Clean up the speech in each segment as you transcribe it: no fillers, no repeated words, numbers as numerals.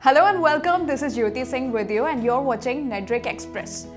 Hello and welcome, this is Jyoti Singh with you and you're watching Nedrick Express.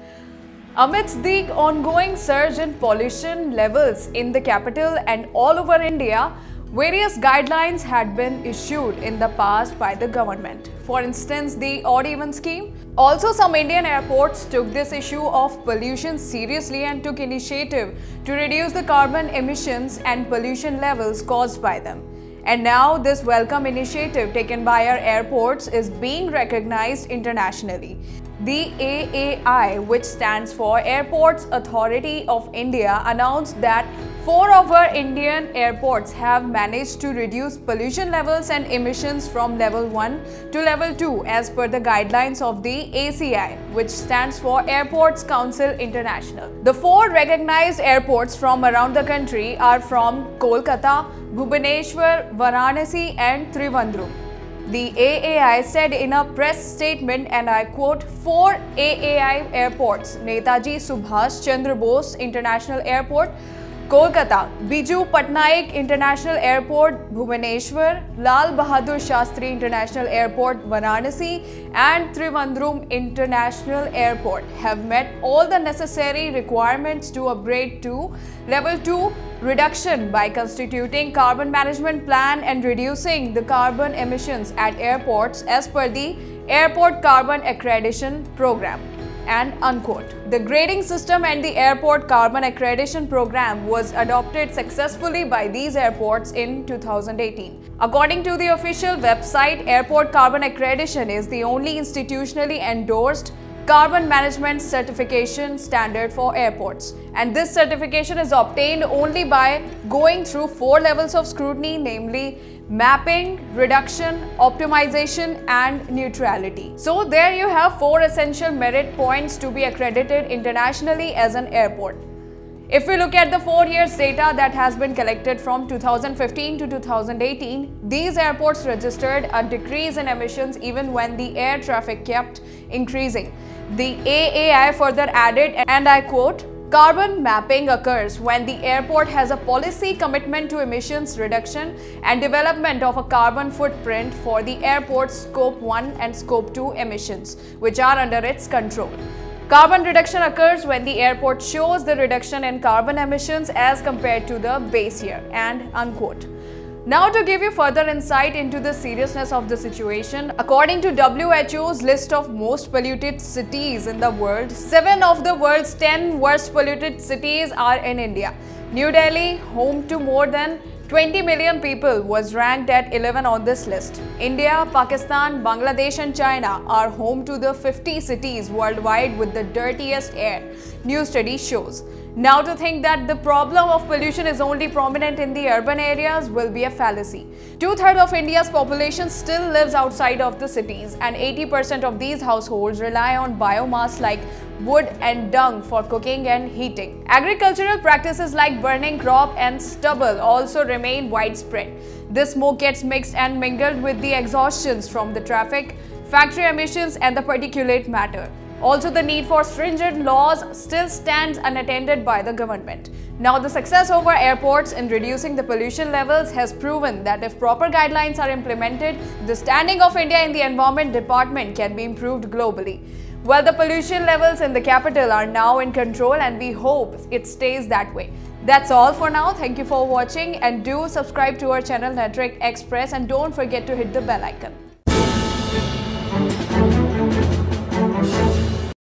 Amidst the ongoing surge in pollution levels in the capital and all over India, various guidelines had been issued in the past by the government. For instance, the odd even scheme. Also, some Indian airports took this issue of pollution seriously and took initiative to reduce the carbon emissions and pollution levels caused by them. And now this welcome initiative taken by our airports is being recognized internationally. The AAI, which stands for Airports Authority of India, announced that 4 of our Indian airports have managed to reduce pollution levels and emissions from level 1 to level 2 as per the guidelines of the ACI, which stands for Airports Council International. The 4 recognized airports from around the country are from Kolkata, Bhubaneswar, Varanasi and Trivandrum. The AAI said in a press statement, and I quote, 4 AAI airports, Netaji Subhash Chandra Bose International Airport, Kolkata, Biju Patnaik International Airport, Bhubaneswar, Lal Bahadur Shastri International Airport, Varanasi and Trivandrum International Airport have met all the necessary requirements to upgrade to Level 2 reduction by constituting carbon management plan and reducing the carbon emissions at airports as per the Airport Carbon Accreditation Program. And unquote. The grading system and the Airport Carbon Accreditation Program was adopted successfully by these airports in 2018. According to the official website, Airport Carbon Accreditation is the only institutionally endorsed carbon management certification standard for airports. And this certification is obtained only by going through 4 levels of scrutiny, namely mapping, reduction, optimization and neutrality. So there you have 4 essential merit points to be accredited internationally as an airport. If we look at the 4 years data that has been collected from 2015 to 2018, these airports registered a decrease in emissions even when the air traffic kept increasing. The AAI further added, and I quote, carbon mapping occurs when the airport has a policy commitment to emissions reduction and development of a carbon footprint for the airport's Scope 1 and Scope 2 emissions, which are under its control. Carbon reduction occurs when the airport shows the reduction in carbon emissions as compared to the base year, and unquote. Now to give you further insight into the seriousness of the situation, according to WHO's list of most polluted cities in the world, 7 of the world's 10 worst polluted cities are in India. New Delhi, home to more than 20 million people, was ranked at 11 on this list. India, Pakistan, Bangladesh and China are home to the 50 cities worldwide with the dirtiest air, new study shows. Now to think that the problem of pollution is only prominent in the urban areas will be a fallacy. 2/3 of India's population still lives outside of the cities, and 80% of these households rely on biomass like wood and dung for cooking and heating. Agricultural practices like burning crop and stubble also remain widespread. This smoke gets mixed and mingled with the exhaustions from the traffic, factory emissions and the particulate matter. Also, the need for stringent laws still stands unattended by the government. Now, the success over airports in reducing the pollution levels has proven that if proper guidelines are implemented, the standing of India in the Environment Department can be improved globally. Well, the pollution levels in the capital are now in control and we hope it stays that way. That's all for now. Thank you for watching and do subscribe to our channel Nedrick Express and don't forget to hit the bell icon.